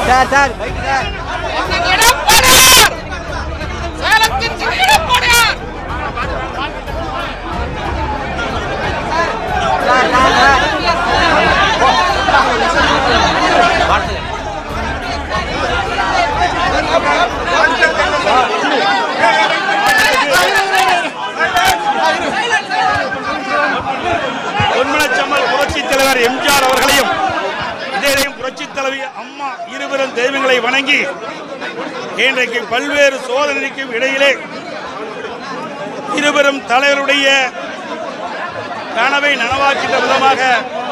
எம்ஜிஆர் அவர்களையும் இதேதையும் புரட்சித் தலைவி அம்மா இருவரும் தெய்வங்களை வணங்கி இன்றைக்கு பல்வேறு சோதனைக்கும் இடையிலே இருவரும் தலைவருடைய கனவை நனவாக்கின்ற விதமாக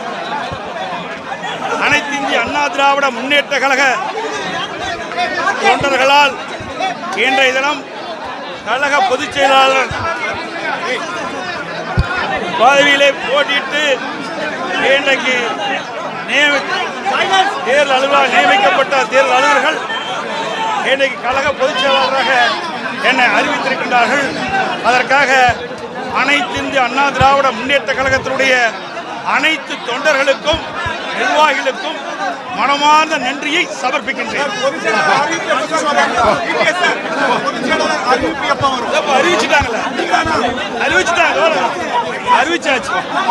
அனைத்து இந்திய அண்ணா திராவிட முன்னேற்ற கழக தொண்டர்களால் இன்றைய தினம் கழக பொதுச் செயலாளர் பதவியிலே போட்டியிட்டு இன்றைக்கு தேர்தல் அலுவலர் நியமிக்கப்பட்ட தேர்தல் அலுவலர்கள் இன்றைக்கு கழக பொதுச் செயலாளராக என்னை அறிவித்திருக்கின்றார்கள். அதற்காக அனைத்து இந்திய அண்ணா திராவிட முன்னேற்ற கழகத்தினுடைய அனைத்து தொண்டர்களுக்கும் நிர்வாகிகளுக்கும் மனமார்ந்த நன்றியை சமர்ப்பிக்கின்றேன். அறிவிச்சாச்சு.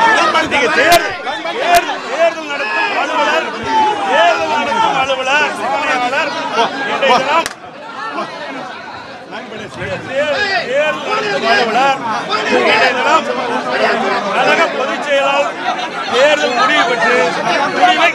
தேர்தல் நடத்தும் அலுவலர் ஆணையாளர் கழக பொதுச் செயலாளர் தேர்தல் முடிவு பெற்று முடிவை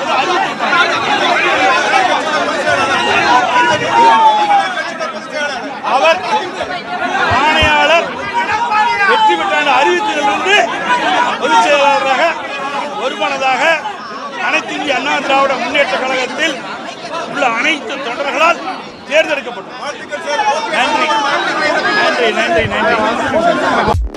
அவர் ஆணையாளர் வெற்றி பெற்ற அறிவித்ததிலிருந்து பொதுச் செயலாளராக ஒருமனதாக அனைத்து இந்திய அண்ணா திராவிட முன்னேற்ற கழகத்தில் உள்ள அனைத்து தொண்டர்களால் தேர்ந்தெடுக்கப்பட்டது. நன்றி நன்றி நன்றி நன்றி.